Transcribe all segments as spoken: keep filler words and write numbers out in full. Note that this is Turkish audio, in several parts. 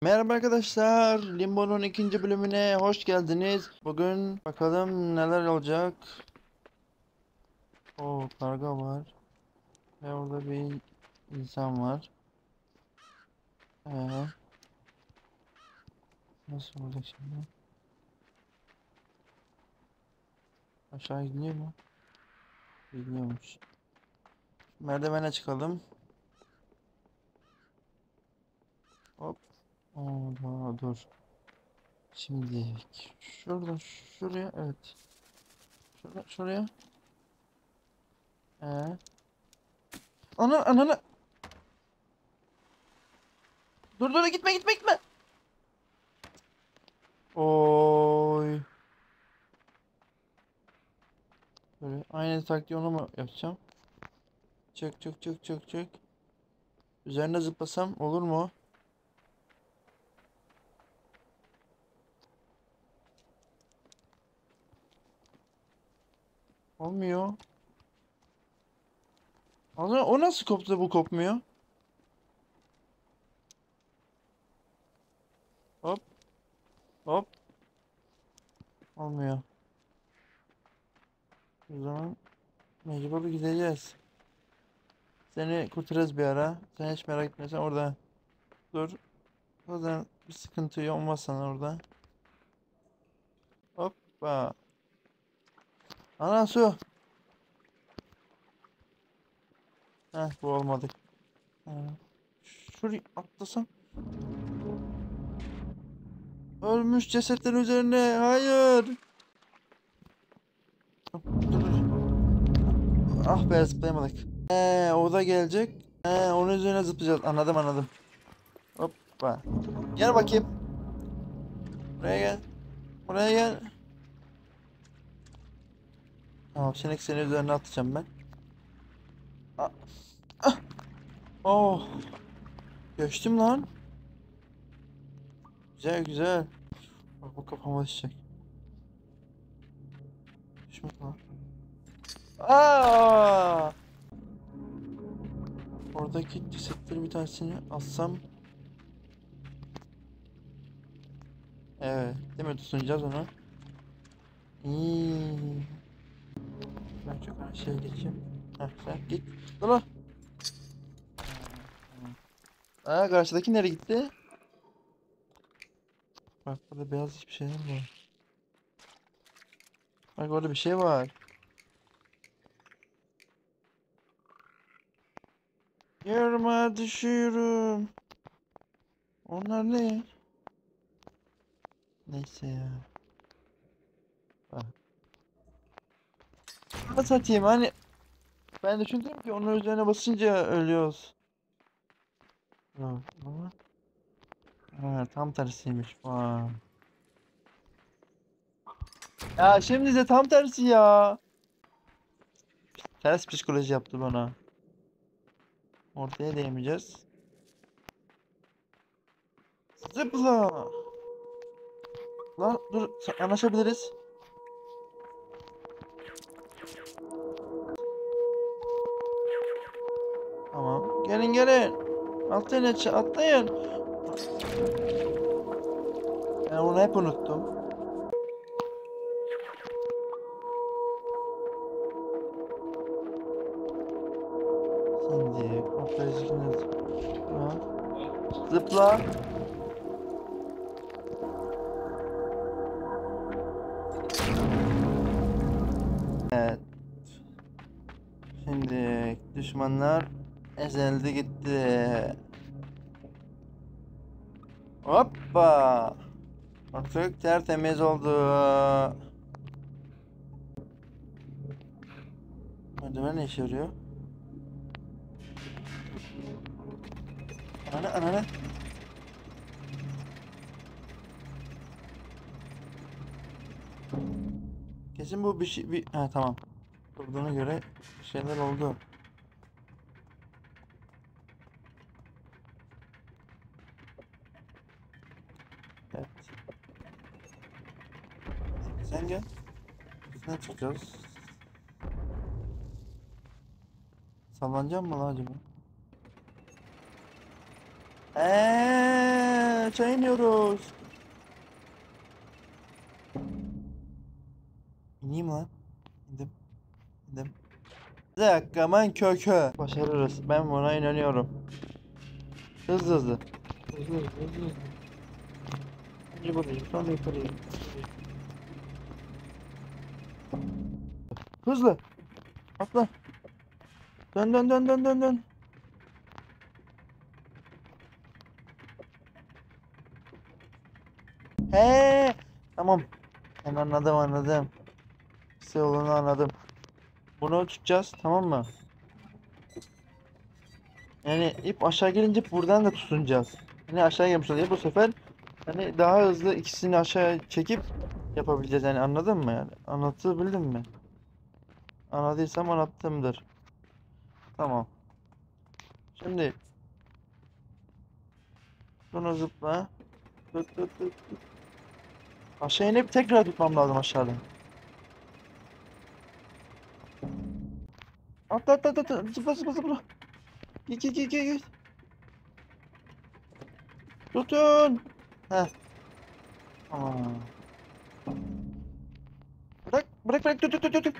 Merhaba arkadaşlar, Limbo'nun ikinci bölümüne hoş geldiniz. Bugün bakalım neler olacak. O karga var ve orada bir insan var. Ee, nasıl olacak şimdi? Aşağı gidiyor mu? Gidiyormuş. Merdivene çıkalım. Hop. Orada dur. Şimdi şuradan şuraya, evet. Şurada şuraya. Ee. Ana anana. Dur dur gitme gitme gitme. Oy. Böyle aynı taktiği onu mu yapacağım? Çık çık çık çık çık. Üzerine zıplasam olur mu? Olmuyor. O o nasıl koptu da bu kopmuyor? Hop hop. Olmuyor. O zaman mecbur gideceğiz. Seni kurtarırız bir ara. Sen hiç merak etme, sen orada dur. Zaten bir sıkıntı olmaz sana orada. Hoppa. Ana su. Heh, bu olmadı. Ha. Şurayı atlasam. Ölmüş cesetlerin üzerine. Hayır. Dur dur. Ah be, zıplayamadık. Ee, o da gelecek. Ee, onun üzerine zıplayacağız. Anladım anladım. Hoppa. Gel bakayım. Buraya gel. Buraya gel. Tamam, sinek seni üzerine atacağım ben. Ah, ah. Oh. Geçtim lan. Güzel güzel. Bak bu kafama düşecek. Düşme lan. Aa! Oradaki cesetleri bir tanesini alsam. Evet. Değil mi? Tutunacağız onu. Hmm. Ben çok aşağıya geçeyim. Heh, sen git. Dur lan. Aa, karşıdaki nereye gitti? Bak burada beyaz hiçbir şey var. Bak orada bir şey var. Yarıma düşüyorum. Onlar ne? Neyse ya. Bak. Ama satayım hani ben düşündüm ki onun üzerine basınca ölüyoruz. Yok ama. Ha, tam tersiymiş. Vay. Ya şimdi de tam tersi ya. Ters psikoloji yaptı bana. Ortaya değmeyeceğiz. Zıpla. Lan dur, anlaşabiliriz. Tamam. Gelin gelin. Atlayın atlayın. Ben onu hep unuttum. Şimdi operasyon zıpla. Zıpla. Evet. Şimdi düşmanlar ezildi gitti. Hoppa. Artık tertemiz oldu. Merdiven ne işe yarıyor? Ana ana ana. Kesin bu bir şey bir ha tamam. Durduğuna göre bir şeyler oldu. Evet. Sen gel. Biz ne çıkacağız? Sallanacağım mı lan acaba? Eee. aşağı iniyoruz. İneyim lan. İndim. İndim. Zekaman kökü. Başarırız. Ben buna inanıyorum. Hızlı hızlı. Hızlı hızlı hızlı hızlı. Önce burayı, sonra yukarıya. Hızlı. Atla. Dön dön dön dön dön dön. He. Tamam. Ben anladım anladım. Kısa yolunu anladım. Bunu tutacağız, tamam mı? Yani ip aşağı gelince buradan da tutunacağız. Hani aşağı gelmiş oluyor bu sefer. Hani daha hızlı ikisini aşağı çekip yapabileceğiz, yani anladın mı yani? Anlatabildim mi? Anladıysam anlattımdır. Tamam. Şimdi şunu zıpla. Tut tut tut tut. Aşağı inip tekrar tutmam lazım aşağıdan. Atla atla atla atla. Zıpla zıpla zıpla. Git git git git git. Tutun. Heh. Aa. Bırak bırak bırak tut tut tut tut.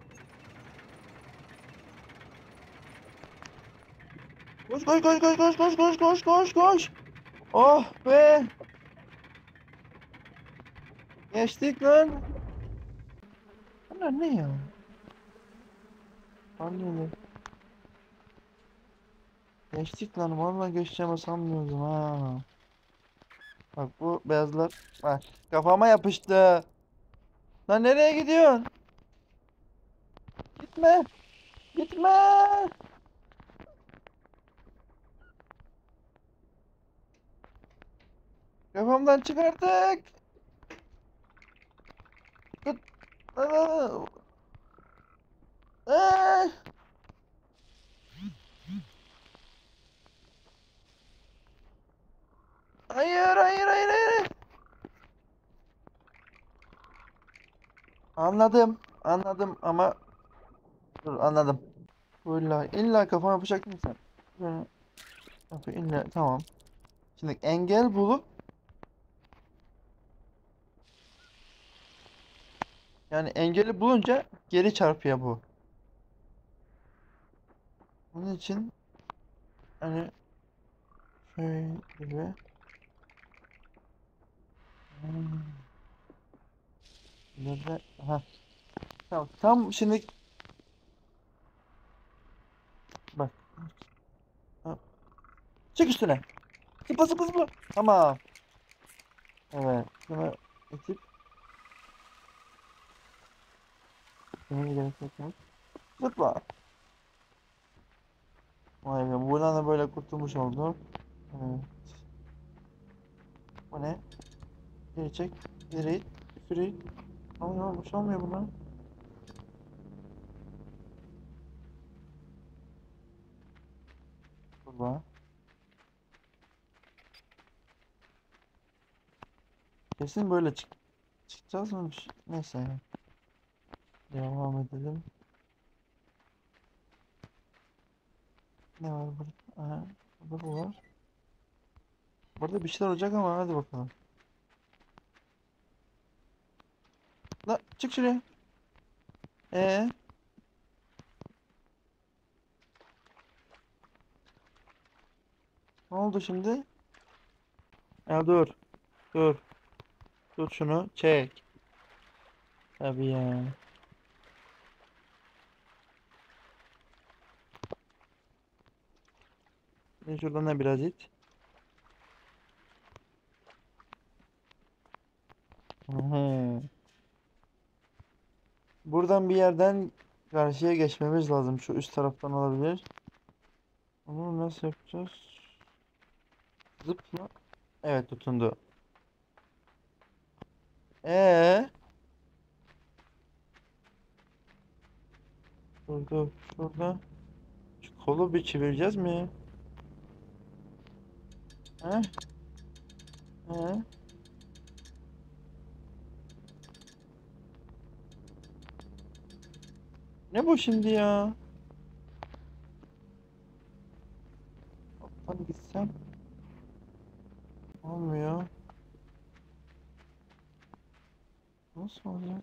Koş koş koş koş koş koş koş koş koş koş. Oh be. Geçtik lan. Bunlar ne ya? Anlıyorum. Geçtik lan. Vallahi geçeceğimi sanmıyordum ha. Bak bu beyazlar. Bak kafama yapıştı. Lan nereye gidiyorsun? Gitme. Gitme. Kafamdan çık artık. Tut. Aa. Aa. Hayır hayır hayır hayır. Anladım. Anladım ama dur anladım. İlla, illa kafama yapacaktın sen. Böyle yapıyor, illa tamam. Şimdi engel bulup yani engeli bulunca geri çarpıyor bu. Onun için hani şöyle hmm, böyle ha tamam tam şimdi bak ha, çık üstüne zıpla zıpla zıpla tamam evet şunu itip şunu gerek yok zıpla vay be buradan da böyle kurtulmuş oldum evet. Bu ne geri çek geri it free olmuyor bir şey olmuyor bunlar burada kesin böyle çık çıkacağız mı bir şey- neyse devam edelim. Ne var burada? Aha, burada bu var. Burada bir şeyler olacak ama hadi bakalım. La çık şuraya. Ee, ne oldu şimdi? Ya dur. Dur. Tut şunu. Çek. Tabii ya. Ben şuradan da biraz it. Hı. Buradan bir yerden karşıya geçmemiz lazım. Şu üst taraftan olabilir. Onu nasıl yapacağız? Zıpla. Evet tutundu. Ee, Şurada, şurada. Şu kolu bir çevireceğiz mi? He? He? Ne bu şimdi ya? Hadi gitsem. Olmuyor. Nasıl olacak?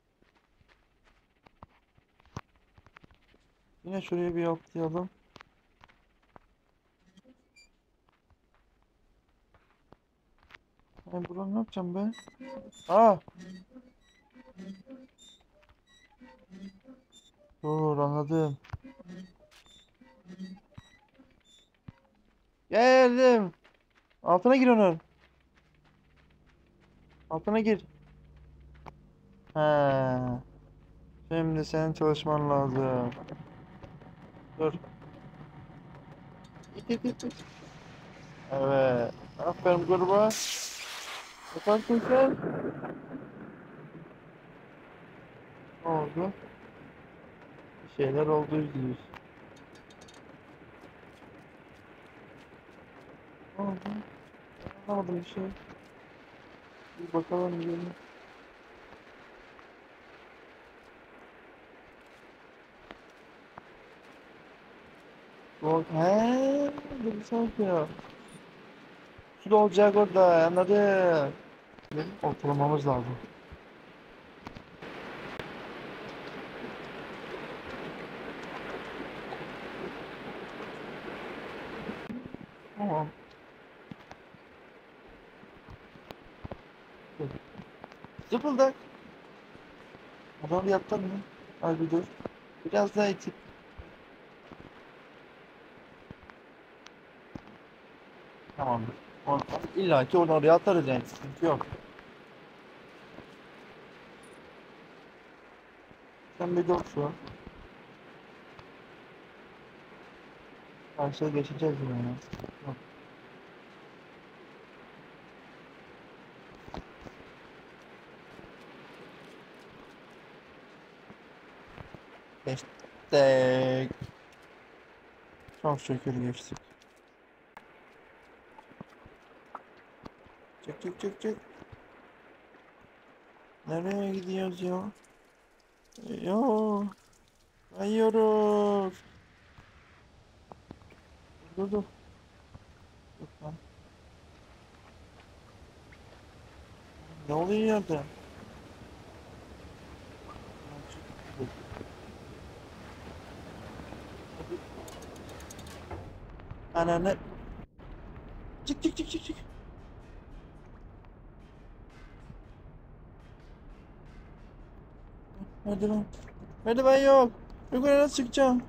Yine şuraya bir atlayalım. Ben buradan ne yapacağım ben? Aa! Dur anladım. Geldim. Altına gir onun. Altına gir. He. Şimdi senin çalışman lazım. Dur. İt it it it. Evet. Aferin gruba. Yaparsın sen. Ne oldu? Bir şeyler oldu yüzde yüz. Ne oldu? Anlamadım bir şey. Bir bakalım bir. Bak, he, bir sanki ya. Su da olacak orada, anladım. Benim ortalamamız lazım. Tamam. Zıpıldak. Adam yattın mı? Hadi bir dur. Biraz daha itip. Tamamdır. On, illa ki onu oraya atarız yani. Sıkıntı yok. Sen bir dur şu an. Karşıya geçeceğiz yine ya. Yok. Geçtik. Çok şükür geçtik. Çık çık çık çık. Nereye gidiyoruz ya? Yo. Kayıyoruz. Dur dur. Dur lan. Ne oluyor yerde? Ananı. Çık çık çık çık çık. Merdiven. Merdiven yok. Yukarı nasıl çıkacağım?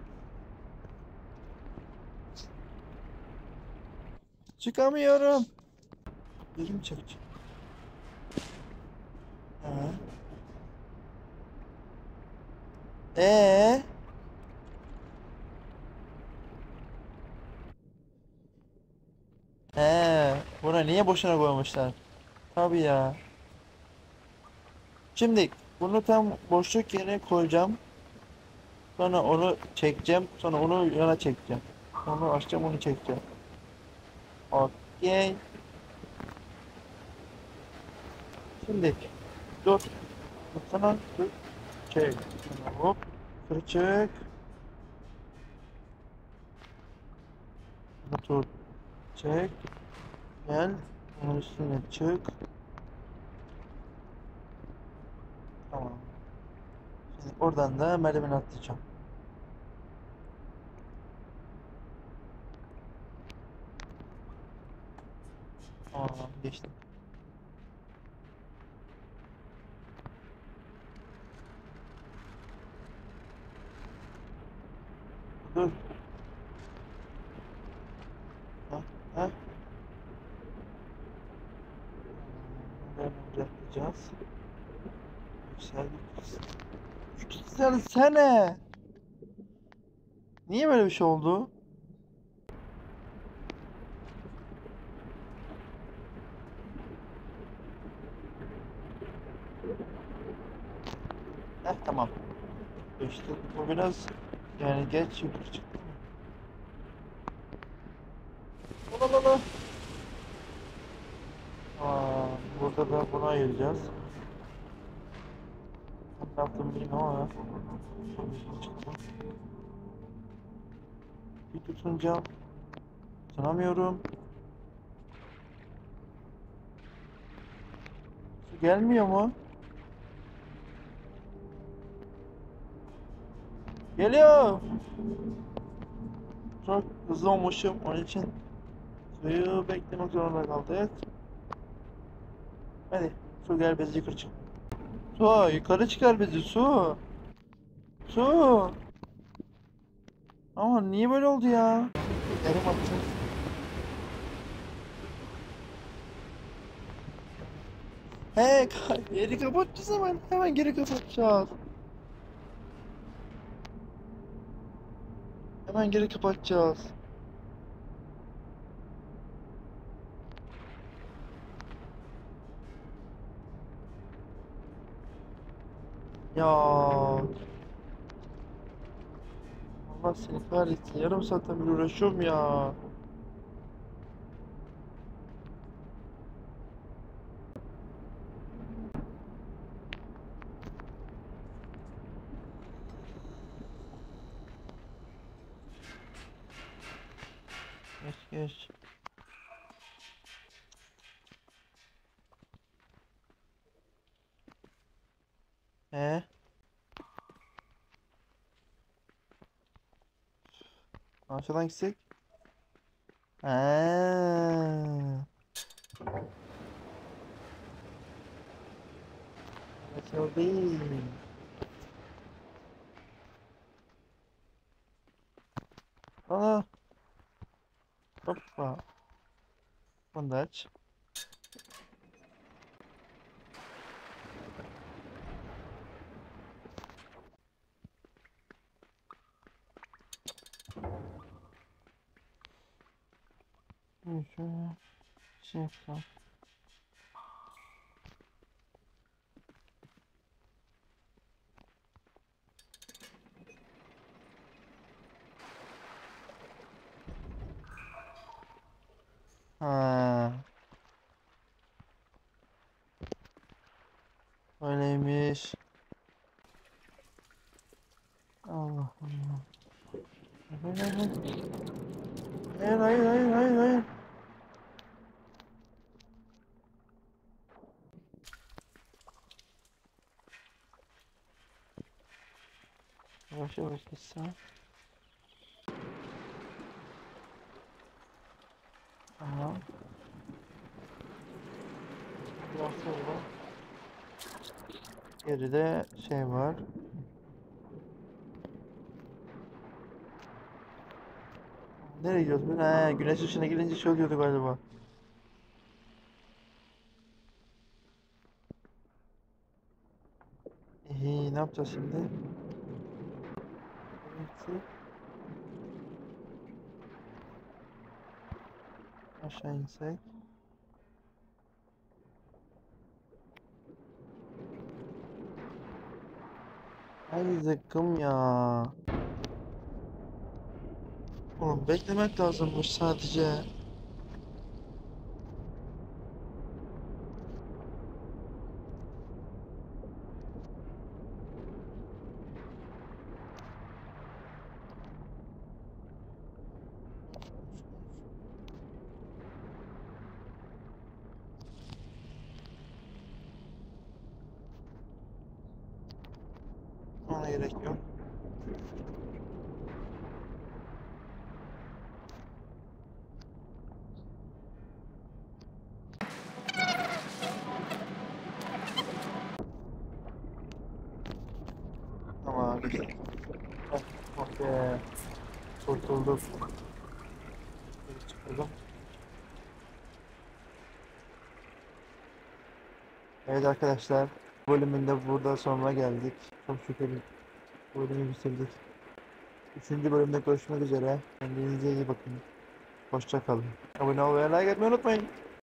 Çıkamıyorum. Geri mi çekeceğim? Ha. Ee? Ee, buna niye boşuna koymuşlar? Tabii ya. Şimdi bunu tam boşluk yerine koyacağım. Sonra onu çekeceğim. Sonra onu yana çekeceğim. Onu açacağım, onu çekeceğim. Okey. Şimdi dur. Sana dur. Çek. Hop. Şunu çek. Dur. Çek. Gel. Onun üstüne çık. Tamam. Şimdi oradan da merdiven atlayacağım. Aa, geçtim. Dur. Ha, ha. Buradan atlayacağız. Yükseldik. Yükselsene. Niye böyle bir şey oldu? Heh tamam. İşte bu biraz yani geç yukarı çıktı. Ola ola. Aa, burada da buna ayıracağız. Ne yaptım bilmiyorum ama çıktı. Bir tutunca tutunamıyorum. Su gelmiyor mu? Geliyor. Çok hızlı olmuşum. Onun için suyu beklemek zorunda kaldık. Hadi su gel bizi yukarı çık. Su yukarı çıkar bizi su. Su. Ama niye böyle oldu ya? Yarım attı. He, ka- yeri kapatacağız hemen. Hemen geri kapatacağız. Hemen geri kapatacağız. Ya Allah seni kahretsin. Yarım saatten beri uğraşıyorum ya. Geç geç. He? Aşağıdan gitsek. He. Nasıl değil? Aa, hoppa. Bunu da aç. Şöyle şöyle şey yapalım. Ha, öyleymiş. Allah Allah. Hayır hayır hayır. Hayır hayır hayır hayır hayır. Yavaş yavaş gitsen. Tamam. Biraz sonra. Geride şey var. Nereye gidiyoruz biz? He, güneş ışığına gelince şey oluyordu galiba. İyi, ne yapacağız şimdi? Evet, aşağı insek. Ay zıkkım ya. Oğlum beklemek lazımmış sadece. Ona gerek yok. Tamam güzel. Heh, oh be. Kurtulduk. Geri çıkalım. Evet arkadaşlar. Bu bölümün de burada sonuna geldik. Çok şükür bu bölümü bitirdik. Üçüncü bölümde görüşmek üzere. Kendinize iyi bakın. Hoşça kalın. Abone olmayı, like etmeyi unutmayın.